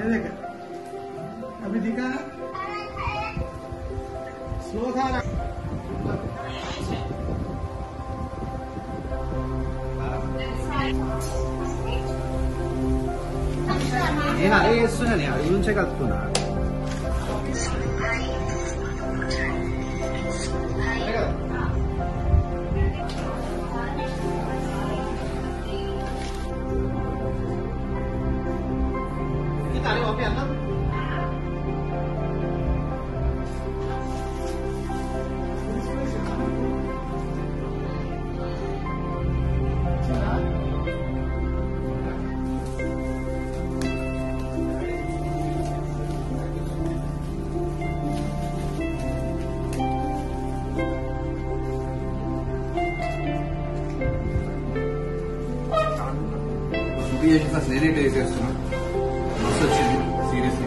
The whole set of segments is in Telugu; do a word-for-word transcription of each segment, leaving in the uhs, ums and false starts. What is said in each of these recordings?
देखा अभी दिखा स्लो था ना నేను అదే చేస్తున్నా నేను అది నుంచే కలుపుతున్నా ఫస్ట్ నేనే టేస్ట్ చేస్తున్నా మస్తు వచ్చింది సీరియస్లీ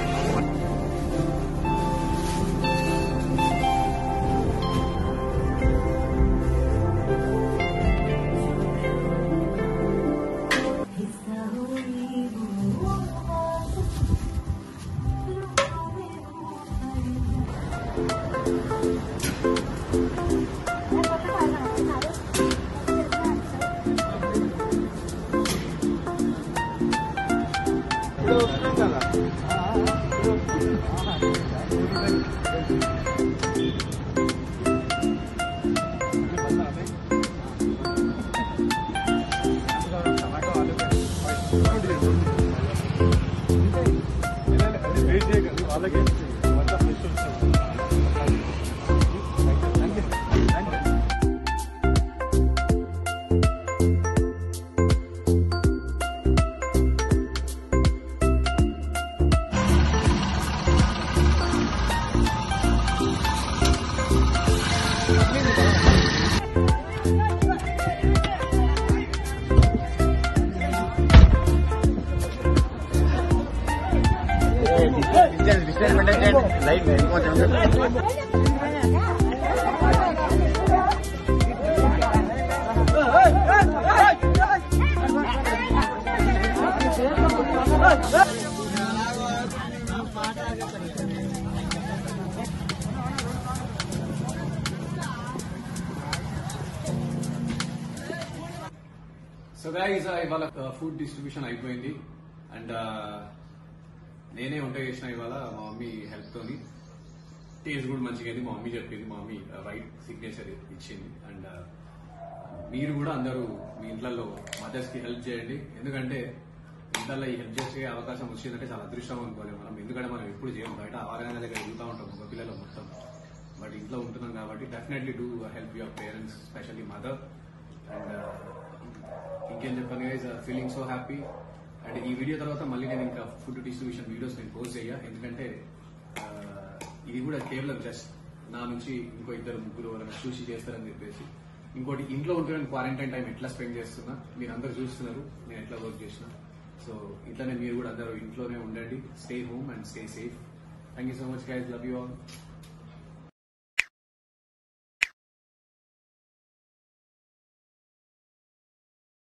लाइट है సో గైస్ ఇవాళ ఫుడ్ డిస్ట్రిబ్యూషన్ అయిపోయింది అండ్ నేనే వంట చేసిన ఇవాళ మా మమ్మీ హెల్ప్ తోని టేస్ట్ కూడా మంచిగా అయింది. మా మమ్మీ చెప్పింది, మా మమ్మీ రైట్ సిగ్నేచర్ ఇచ్చింది. అండ్ మీరు కూడా అందరూ మీ ఇంట్లో మదర్స్ కి హెల్ప్ చేయండి. ఎందుకంటే ఇంట్లో ఈ హెల్ప్ చేసే అవకాశం వచ్చిందంటే చాలా అదృష్టం అనుకోవాలి మనం. ఎందుకంటే మనం ఎప్పుడు చేయం, బయట ఆరోగ్య దగ్గర వెళ్తూ ఉంటాం ఒక పిల్లలు మొత్తం, బట్ ఇంట్లో ఉంటున్నాం కాబట్టి definitely do help your parents, specially mother. And ఇంకేం చెప్పాను guys, feeling so happy. And ఈ వీడియో తర్వాత మళ్ళీ నేను ఇంకా ఫుడ్ డిస్ట్రిబ్యూషన్ వీడియోస్ నేను పోస్ట్ చేయ, ఎందుకంటే ఇది కూడా కేవలం జస్ట్ నా నుంచి ఇంకో ఇద్దరు ముగ్గురు వాళ్ళని చూసి చేస్తారని చెప్పేసి. ఇంకోటి, ఇంట్లో ఉంటున్న క్వారంటైన్ టైం ఎట్లా స్పెండ్ చేస్తున్నా మీరు అందరూ చూస్తున్నారు, నేను ఎట్లా వర్క్ చేసిన. సో ఇట్లానే మీరు కూడా అందరూ ఇంట్లోనే ఉండండి. Stay home and stay safe. Thank you so much guys, love you all.